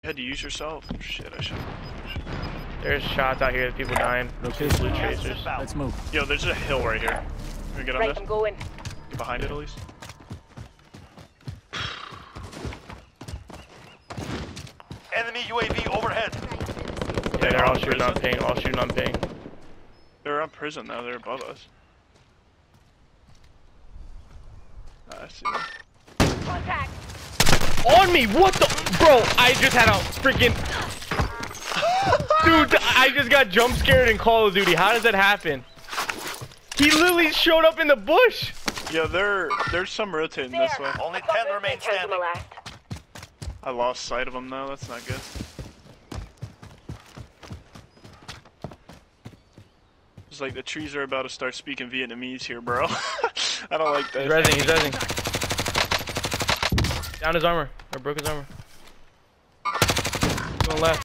had to use yourself. Shit, I should. There's shots out here, people dying. No kids, blue tracers. Let's move. Yo, there's a hill right here. Can we get on Right, this? I'm going. Get behind it at least. Enemy UAV overhead. Yeah, they're all shooting on ping, all shooting on ping. They're on prison now, they're above us. I see them. Contact. On me, what the? Bro, I just had a freaking... Dude, I just got jump scared in Call of Duty. How does that happen? He literally showed up in the bush. Yeah, there's some rotating this way. Only 10 remain standing. I lost sight of them though, that's not good. It's like the trees are about to start speaking Vietnamese here, bro. I don't like that. He's rezzing. Down his armor. Or broke his armor. Going left.